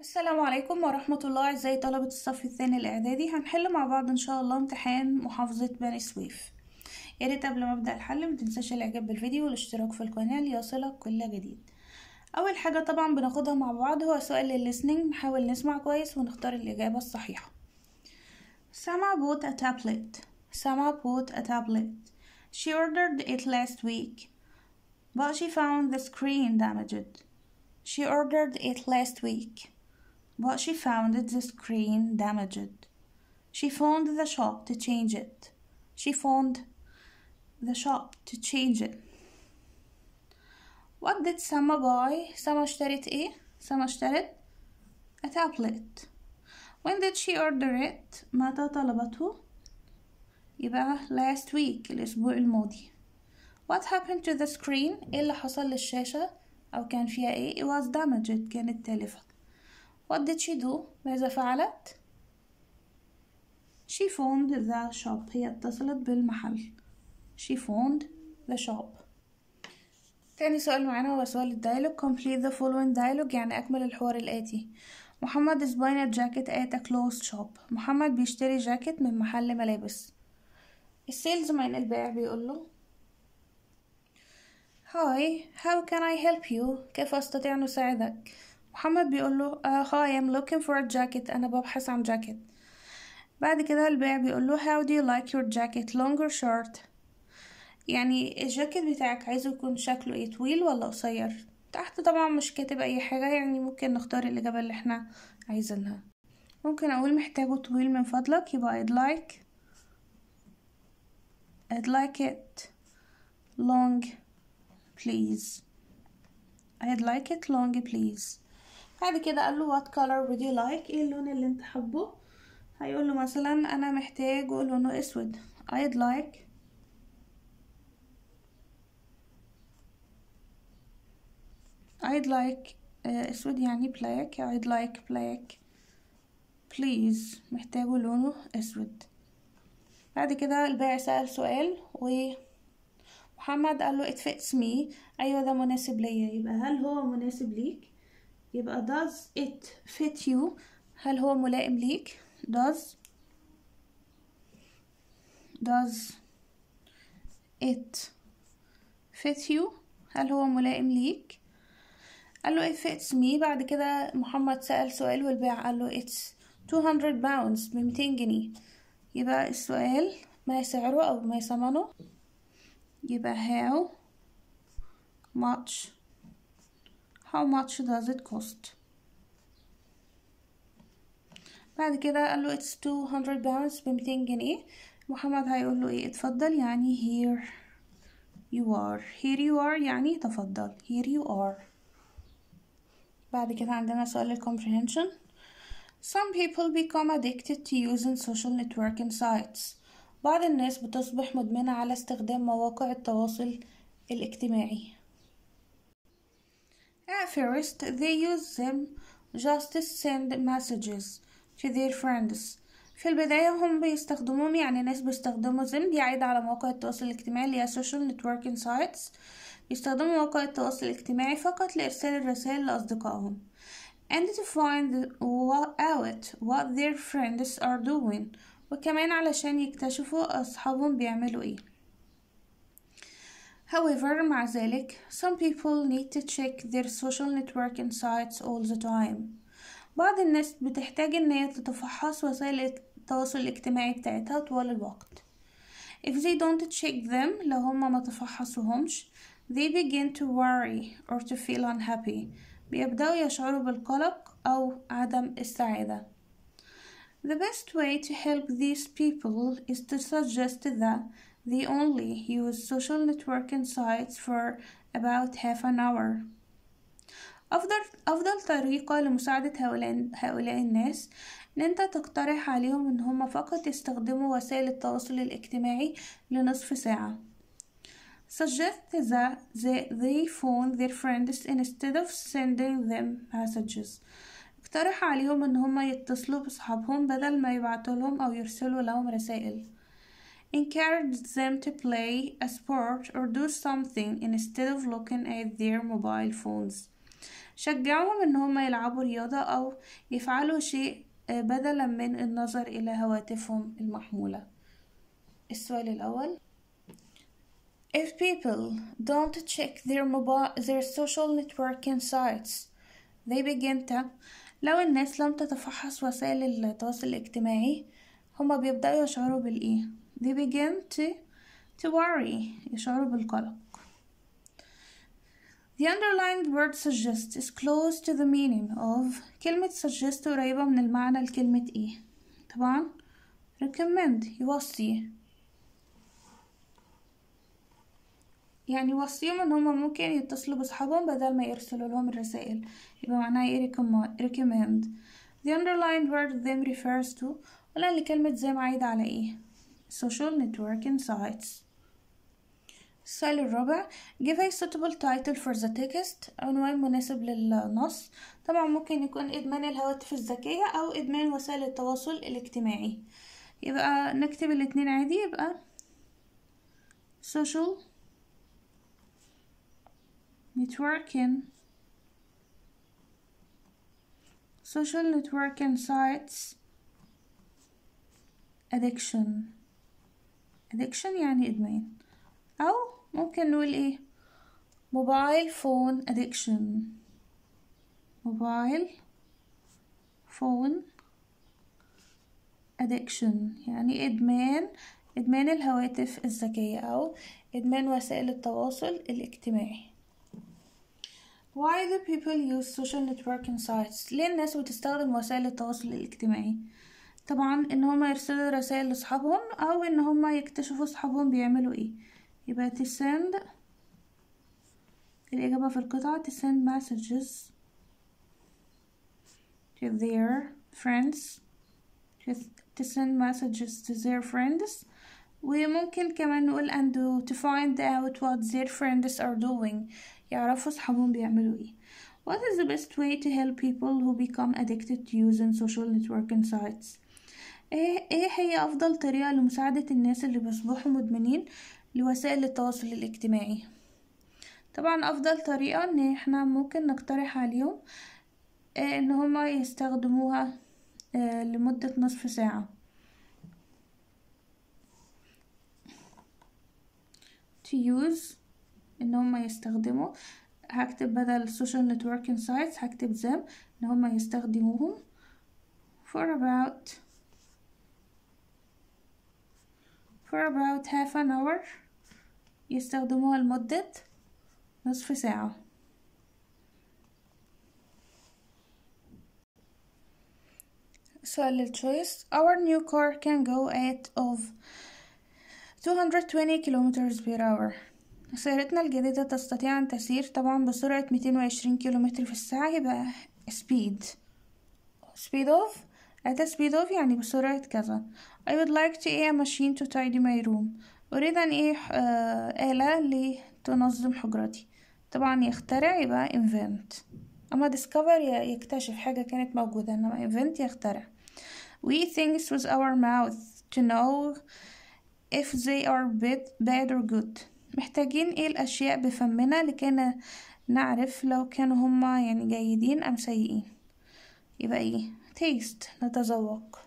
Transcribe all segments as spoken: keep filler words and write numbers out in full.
السلام عليكم ورحمة الله. ازاي طلبة الصف الثاني الإعدادي؟ هنحل مع بعض إن شاء الله امتحان محافظة بني سويف. يا ريت قبل ما أبدأ الحل متنساش الإعجاب بالفيديو والاشتراك في القناة ليصلك كل جديد. أول حاجة طبعا بناخدها مع بعض هو سؤال الليسننج، نحاول نسمع كويس ونختار الإجابة الصحيحة. Sama bought a tablet. Sama bought a tablet. She ordered it last week, but she found the screen damaged. She ordered it last week, but she found the screen damaged. She phoned the shop to change it. She phoned the shop to change it. What did Sama buy? سما اشترت ايه؟ سما اشترت a tablet. When did she order it? متى طلبته؟ يبقى last week، الأسبوع الماضي. What happened to the screen? ايه اللي حصل للشاشة أو كان فيها ايه؟ it was damaged، كانت تالفة. What did she do? ماذا فعلت؟ She phoned the shop، هي اتصلت بالمحل. She phoned the shop. تاني سؤال معانا هو سؤال الدايلوج. complete the following dialogue، يعني أكمل الحوار الآتي. محمد is buying a jacket at a clothes shop. محمد بيشتري جاكيت من محل ملابس. السيلز مان البائع بيقول له Hi, how can I help you? كيف أستطيع أن أساعدك؟ محمد بيقول له uh, Hi, I'm looking for a jacket. أنا ببحث عن جاكيت. بعد كده البائع بيقول له How do you like your jacket, long or short? يعني الجاكيت بتاعك عايزه يكون شكله ايه، طويل ولا قصير؟ تحت طبعا مش كاتب اي حاجة، يعني ممكن نختار الإجابة اللي احنا عايزينها. ممكن اقول محتاجه طويل من فضلك، يبقى I'd like I'd like it long please. I'd like it long please. بعد كده قال له what color would you like؟ ايه اللون اللي انت حبه؟ هيقول له مثلا انا محتاج لونه اسود. I'd like I'd like uh, اسود يعني black. I'd like black please. محتاجه لونه اسود. بعد كده البائع سأل سؤال ومحمد قال له it fits me. ايوه ده مناسب ليا. يبقى هل هو مناسب ليك؟ يبقى does it fit you؟ هل هو ملائم ليك؟ does does it fit you؟ هل هو ملائم ليك؟ قال له it fits me. بعد كده محمد سأل سؤال والبائع قال له it's two hundred pounds، بميتين جنيه. يبقى السؤال ما سعره أو ما ثمنه، يبقى how much how much does it cost. بعد كده قال له it's two hundred pounds، بميتين جنيه. محمد هيقول له ايه؟ اتفضل يعني here you are. here you are يعني تفضل. here you are. بعد كده عندنا سؤال ال comprehension. Some people become addicted to using social networking sites. بعض الناس بتصبح مدمنة على استخدام مواقع التواصل الاجتماعي. At first they use them just to send messages to their friends. في البداية هم بيستخدموهم، يعني ناس بيستخدموا them بيعيد على مواقع التواصل الاجتماعي اللي هي social networking sites. بيستخدموا مواقع التواصل الاجتماعي فقط لإرسال الرسائل لأصدقائهم and to find out what their friends are doing، وكمان علشان يكتشفوا أصحابهم بيعملوا ايه. However مع ذلك some people need to check their social networking sites all the time. بعض الناس بتحتاج ان هي تتفحص وسائل التواصل الاجتماعي بتاعتها طوال الوقت. If they don't check them، لو هما ما تفحصوهمش they begin to worry or to feel unhappy، بيبدأوا يشعروا بالقلق أو عدم السعادة. The best way to help these people is to suggest that they only use social networking sites for about half an hour. أفضل أفضل طريقة لمساعدة هؤلاء هؤلاء الناس إن أنت تقترح عليهم إن هم فقط يستخدموا وسائل التواصل الاجتماعي لنصف ساعة. Suggest that they phone their friends instead of sending them messages. اقترح عليهم ان هم يتصلوا بصحابهم بدل ما يبعتوا لهم او يرسلوا لهم رسائل. Encourage them to play a sport or do something instead of looking at their mobile phones. شجعهم ان هم يلعبوا رياضة او يفعلوا شيء بدلا من النظر الى هواتفهم المحمولة. السؤال الاول: If people don't check their mobile their social networking sites they begin to لو الناس لم تتفحص وسائل التواصل الاجتماعي هما بيبدأوا يشعروا بالإيه؟ they begin to to worry يشعروا بالقلق. The underlined word suggest is close to the meaning of كلمة suggest قريبة من المعنى لكلمة إيه؟ طبعا recommend يوصي، يعني يوصيهم ان هما ممكن يتصلوا بصحابهم بدل ما يرسلوا لهم الرسائل، يبقى معناها ايه recommend. The underlined word them refers to ولا اللي كلمة them عايدة على ايه؟ social networking sites. السؤال الرابع: give a suitable title for the text عنوان مناسب للنص. طبعا ممكن يكون إدمان الهواتف الذكية أو إدمان وسائل التواصل الاجتماعي، يبقى نكتب الاتنين عادي، يبقى social networking social networking sites addiction. addiction يعني إدمان، أو ممكن نقول إيه mobile phone addiction mobile phone addiction يعني إدمان إدمان الهواتف الذكية أو إدمان وسائل التواصل الاجتماعي. Why do people use social networking sites؟ ليه الناس بتستخدم وسائل التواصل الاجتماعي؟ طبعا ان هما يرسلوا رسائل لاصحابهم او ان هما يكتشفوا صحابهم بيعملوا ايه، يبقى to send الإجابة في القطعة to send messages to their friends to send messages to their friends. وممكن كمان نقول and to find out what their friends are doing يعرفوا صحابهم بيعملوا ايه. What is the best way to help people who become addicted to using social networking sites؟ ايه ايه هي افضل طريقة لمساعدة الناس اللي بيصبحوا مدمنين لوسائل التواصل الاجتماعي؟ طبعا افضل طريقة ان احنا ممكن نقترح عليهم إيه ان هما يستخدموها إيه لمدة نصف ساعة. to use ان هما يستخدموا، هكتب بدل social networking sites هكتب them ان هما يستخدموهم for about for about half an hour يستخدموها لمدة نصف ساعة. سؤال للتشويس: Our new car can go at of two hundred twenty kilometers per hour. سيارتنا الجديدة تستطيع أن تسير طبعا بسرعة مئتين وعشرين كيلومتر في الساعة، يبقى speed speed of at a speed of يعني بسرعة كذا. I would like to a machine to tidy my room. أريد أن إيه آه آلة لتنظم حجرتي. طبعا يخترع يبقى invent، أما discover يكتشف حاجة كانت موجودة، إنما invent يخترع. We things with our mouth to know if they are bad or good. محتاجين ايه الأشياء بفمنا لكي نعرف لو كانوا هما يعني جيدين أم سيئين، يبقى ايه taste نتذوق.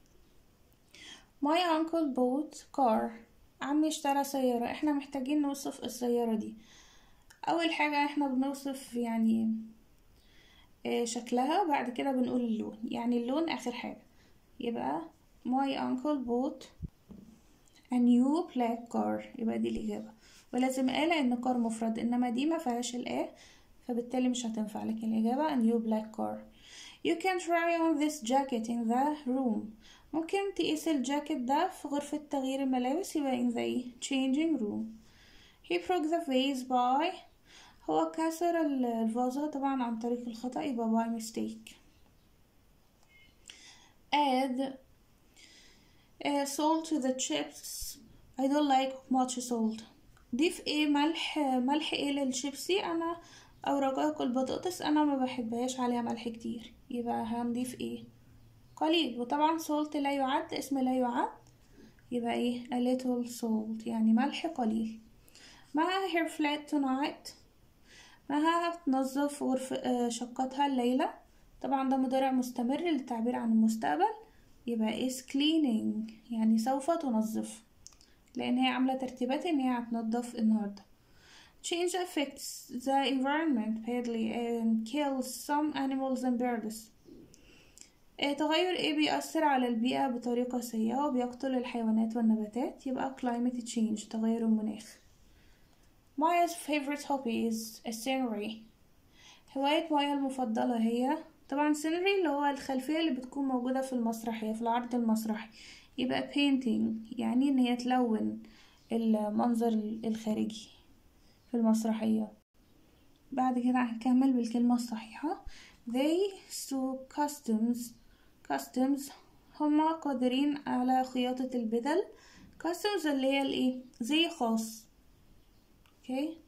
My uncle bought car. عمي اشترى سيارة. احنا محتاجين نوصف السيارة دي. أول حاجة احنا بنوصف يعني اه شكلها، وبعد كده بنقول اللون، يعني اللون آخر حاجة، يبقى my uncle bought a new black car، يبقى دي الإجابة. ولازم آلة إن كار مفرد، إنما دي ما فيهاش الآ فبالتالي مش هتنفع، لكن الإجابة a new black car. You can try on this jacket in the room. ممكن تقيس الجاكيت ده في غرفة تغيير الملابس، يبقى in the changing room. He broke the vase by هو كسر الفازة طبعا عن طريق الخطأ، يبقى by mistake. Add uh, salt to the chips. I don't like much salt. ضيف ايه ملح ملح ايه للشيبسي انا او رقائق البطاطس انا ما بحبهاش عليها ملح كتير، يبقى هنضيف ايه قليل. وطبعا salt لا يعد، اسم لا يعد، يبقى ايه a little salt يعني ملح قليل. معها hair flat tonight. مها تنظف غرف شقتها الليلة. طبعا ده مضارع مستمر للتعبير عن المستقبل، يبقى is cleaning يعني سوف تنظف، لأن هي عاملة ترتيبات إن هي هتنظف النهاردة. Change affects the environment badly and kills some animals and birds. اه تغير ايه بيأثر على البيئة بطريقة سيئة وبيقتل الحيوانات والنباتات، يبقى climate change تغير المناخ. Maya's favorite hobby is a scenery. هواية مايا المفضلة هي طبعا scenery اللي هو الخلفية اللي بتكون موجودة في المسرحية في العرض المسرحي، يبقى painting يعني ان هي تلون المنظر الخارجي في المسرحية. بعد كده هنكمل بالكلمة الصحيحة. They sew customs customs هما قادرين على خياطة البدل. customs اللي هي الايه زي خاص. اوكي okay.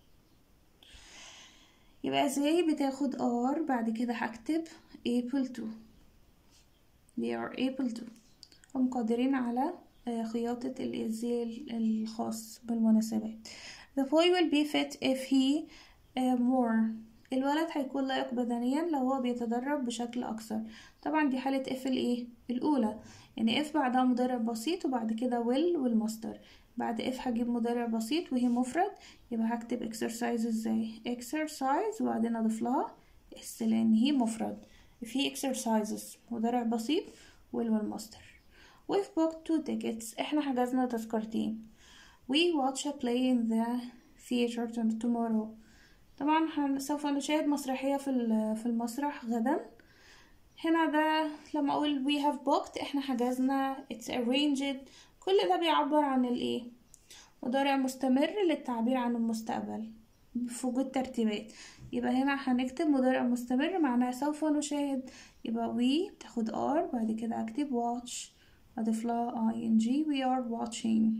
يبقى زي بتاخد R، بعد كده هكتب able to. they are able to هم قادرين على خياطة الزي الخاص بالمناسبات. the boy will be fit if he uh, more. الولد هيكون لائق بدنيا لو هو بيتدرب بشكل أكثر. طبعا دي حالة if الإيه الأولى، يعني if بعدها مضارع بسيط وبعد كده will والمصدر. بعد if هجيب مضارع بسيط وهي مفرد، يبقى هكتب exercise ازاي exercise وبعدين اضيف لها اس لان هي مفرد. في exercises مضارع بسيط will والمصدر. we've booked two tickets احنا حجزنا تذكرتين. we watch a play in the theater tomorrow. طبعا سوف نشاهد مسرحية في في المسرح غدا. هنا ده لما اقول we have booked احنا حجزنا it's arranged، كل ده بيعبر عن الايه مضارع مستمر للتعبير عن المستقبل في وجود ترتيبات. يبقى هنا هنكتب مضارع مستمر معناها سوف نشاهد، يبقى we بتاخد are بعد كده اكتب watch اضيف لها ing we are watching.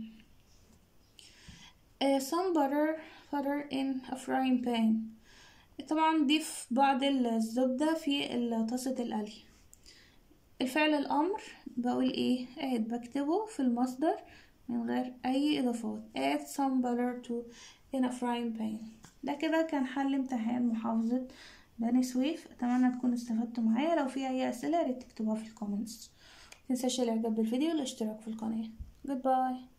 uh, some butter butter in a frying pan. طبعا ضيف بعض الزبدة في طاسة القلي. الفعل الأمر بقول ايه add بكتبه في المصدر من غير أي إضافات add some butter to in a frying pan. ده كده كان حل امتحان محافظة بني سويف. أتمنى تكونوا استفدتوا معايا. لو في أي أسئلة ياريت تكتبوها في الكومنتس. متنساش الإعجاب بالفيديو والاشتراك في القناة. Goodbye.